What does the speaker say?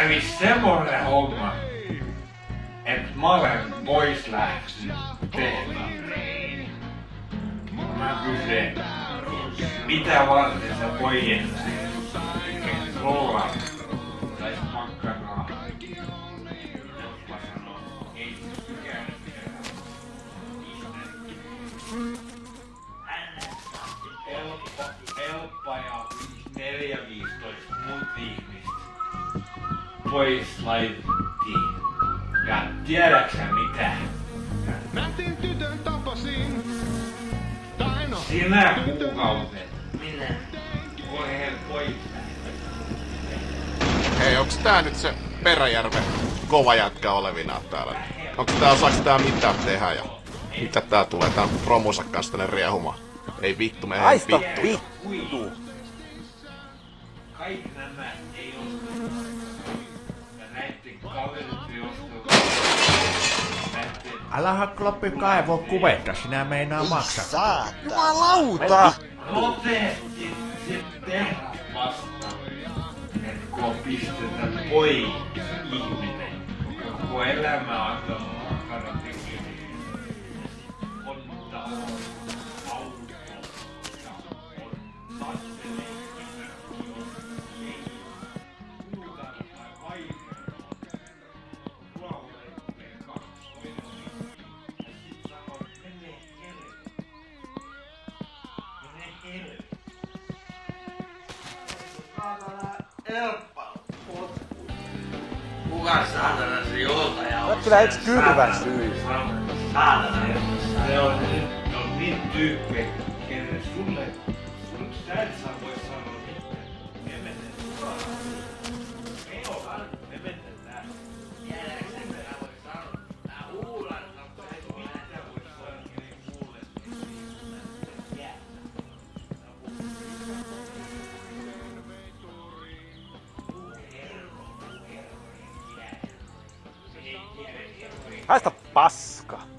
kävis semmonen homma, et mä olen pois lähtynyt tehdä. Mä kysyn, mitä varten sä pois lähdet? Rolla tai makkaraa. Mä sanon, ei mikään helppa ja 4-15 muut ihmistä pois laitettiin. Ja tiedäksä mitä? Nätin tytön tapasin. Tai no. Sinä kuukauteen. Minä? Voi pois. Hei, onks tää nyt se Peräjärven kova jätkä olevinaan täällä? Onks tää, osaaks tää mitään tehdä ja mitä tää tulee? Tää on promonsa kanssa tänne riehumaan. Ei vittu, me ei vittu. Kaikki nämä ei ostu. Ja näitten kaverit ei ostu. Älähän kloppi kaivoo kuvetta, sinä meinaa maksaa. Jumalauta! Nopeasti se tehdä vasta. Et kun pistetä pois ihminen. Koko elämä antanut makana tekemään. On talo, auto ja on taistele. Kuka saatana se johtaja on? Olet kyllä yks kylvän syy. Saatana. Se on niin tyyppi, kenen sulle sä et saa voi sanoa mitään. Me mennään suoraan. Me ollaan, me mennään tää. Tiedäksä mitä voi sanoa? Nää huulan, mutta ei mitään voi sanoa kenen kuulee. Haista paska!